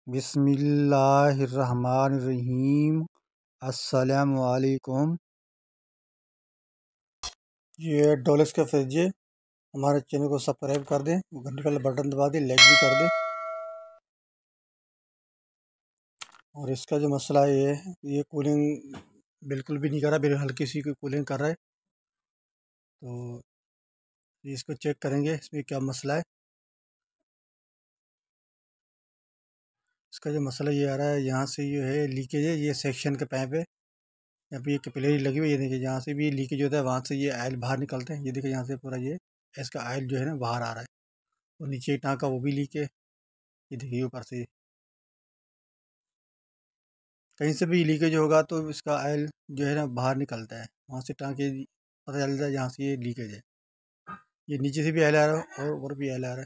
बिस्मिल्लाहिर्रहमानिर्रहीम। अस्सलामु अलैकुम। ये डोलेक्स का फ्रिज है। हमारे चैनल को सब्सक्राइब कर दें, घंटे वाला बटन दबा दें, लाइक भी कर दें। और इसका जो मसला ये कूलिंग बिल्कुल भी नहीं कर रहा, बिल्कुल हल्की सी कूलिंग कर रहा है। तो इसको चेक करेंगे इसमें क्या मसला है। इसका जो मसला ये आ रहा है, यहाँ से ये है लीकेज है, ये सेक्शन के पाइप है। यहाँ पे ये कैपिलरी लगी हुई है, ये देखिए जहाँ से भी लीकेज होता है वहाँ से ये आयल बाहर निकलते हैं। ये देखिए यहाँ से पूरा ये इसका आयल जो है ना बाहर आ रहा है। और नीचे टाँका वो भी लीक है, ये देखिए ऊपर से कहीं से भी लीकेज होगा तो इसका ऑयल जो है ना बाहर निकलता है, वहाँ से टाँके पता चलता है जहाँ से ये लीकेज है। ये नीचे से भी ऑयल आ रहा है और ऊपर भी ऑयल आ रहा है।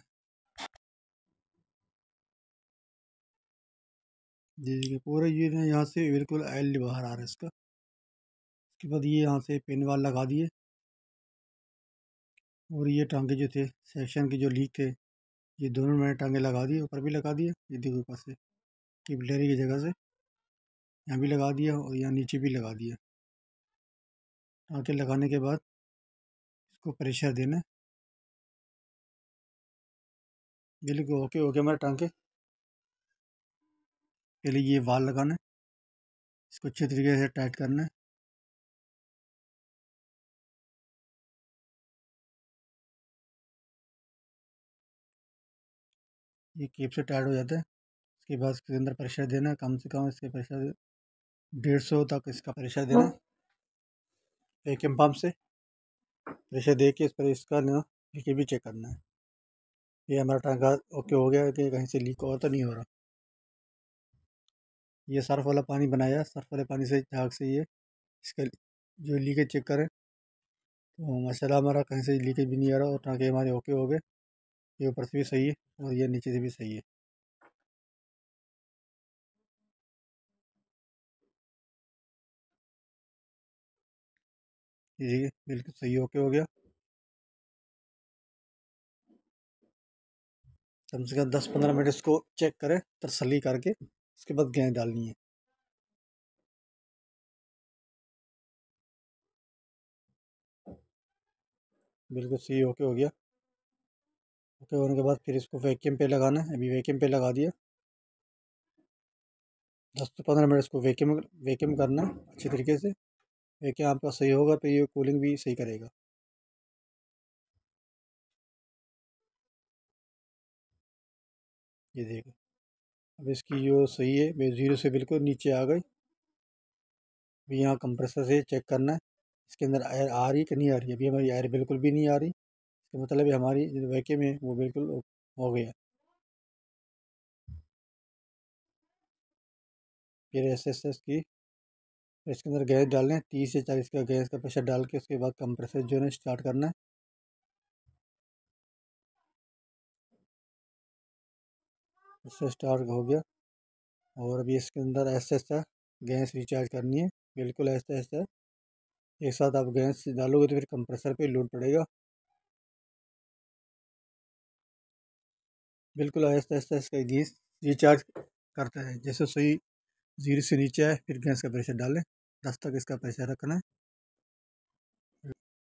जी देखिए पूरा ये ना यहाँ से बिल्कुल ऑयल बाहर आ रहा है इसका। उसके बाद ये यहाँ से पिन वाल लगा दिए और ये टाँगे जो थे सेक्शन के जो लीक थे, ये दोनों मैंने टाँगे लगा दिए, ऊपर भी लगा दिए। ये देखो ऊपर से कैपिलरी की जगह से यहाँ भी लगा दिया और यहाँ नीचे भी लगा दिया। टाँके लगाने के बाद इसको प्रेशर देना है। बिल्कुल ओके हो गया हमारे टाँके। पहले ये वाल लगाना है, इसको अच्छे तरीके से टाइट करना है। ये केप से टाइट हो जाता है। उसके बाद इसके अंदर प्रेशर देना है, कम से कम इसके प्रेशर 150 तक इसका प्रेशर देना है। वैक्यूम पंप से प्रेशर दे के इस पर इसका ना लीकेज भी चेक करना है। ये हमारा टाँका ओके हो गया कि कहीं से लीक हो तो नहीं हो रहा। ये सर्फ वाला पानी बनाया, सर्फ वाले पानी से झाग से ये इसका जो लीकेज चेक करें। तो माशाल्लाह हमारा कहीं से लीकेज भी नहीं आ रहा और टाँके हमारे ओके हो गए। ये ऊपर से भी सही है और ये नीचे से भी सही है। ये बिल्कुल सही ओके हो गया। कम से कम 10-15 मिनट इसको चेक करें तसल्ली करके, उसके बाद गैस डालनी है। बिल्कुल सही ओके हो गया। ओके होने के बाद फिर इसको वैक्यूम पे लगाना है। अभी वैक्यूम पे लगा दिया। 10 से 15 मिनट इसको वैक्यूम वैक्यूम करना है अच्छी तरीके से। वैक्यूम आपका सही होगा तो ये कूलिंग भी सही करेगा। ये देखो अब इसकी जो सही है, मैं 0 से बिल्कुल नीचे आ गई। अभी यहाँ कंप्रेसर से चेक करना है इसके अंदर एयर आ रही कि नहीं आ रही। अभी हमारी एयर बिल्कुल भी नहीं आ रही, इसका मतलब है हमारी जो वैक्यूम है वो बिल्कुल हो गया। फिर एस की इसके अंदर गैस डालना है, 30 से 40 का गैस का प्रेशर डाल के उसके बाद कंप्रेसर जो है स्टार्ट करना है। इससे स्टार्ट हो गया और अभी इसके अंदर ऐसा ऐसा गैस रिचार्ज करनी है। बिल्कुल ऐसा ऐसा एक साथ आप गैस डालोगे तो फिर कंप्रेसर पे लोड पड़ेगा। बिल्कुल आहिस्ता आहिस्ता इसका गैस रिचार्ज करता है। जैसे सुई 0 से नीचे आए फिर गैस का प्रेशर डालें, 10 तक इसका प्रेशर रखना है।